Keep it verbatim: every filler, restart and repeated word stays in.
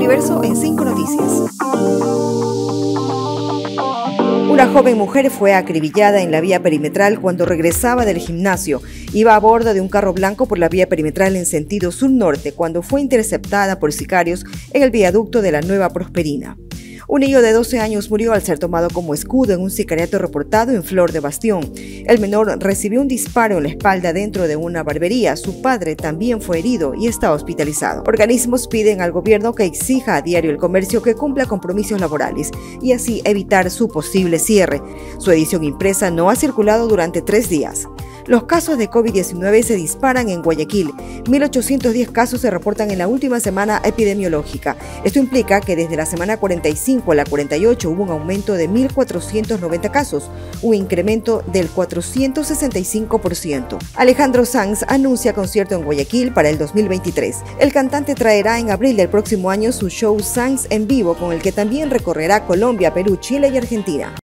universo en cinco noticias. Una joven mujer fue acribillada en la vía perimetral cuando regresaba del gimnasio. Iba a bordo de un carro blanco por la vía perimetral en sentido sur-norte cuando fue interceptada por sicarios en el viaducto de la Nueva Prosperina. Un niño de doce años murió al ser tomado como escudo en un sicariato reportado en Flor de Bastión. El menor recibió un disparo en la espalda dentro de una barbería. Su padre también fue herido y está hospitalizado. Organismos piden al gobierno que exija a Diario El Comercio que cumpla compromisos laborales y así evitar su posible cierre. Su edición impresa no ha circulado durante tres días. Los casos de COVID diecinueve se disparan en Guayaquil. mil ochocientos diez casos se reportan en la última semana epidemiológica. Esto implica que desde la semana cuarenta y cinco a la cuarenta y ocho hubo un aumento de mil cuatrocientos noventa casos, un incremento del cuatrocientos sesenta y cinco por ciento. Alejandro Sanz anuncia concierto en Guayaquil para el dos mil veintitrés. El cantante traerá en abril del próximo año su show Sanz en vivo, con el que también recorrerá Colombia, Perú, Chile y Argentina.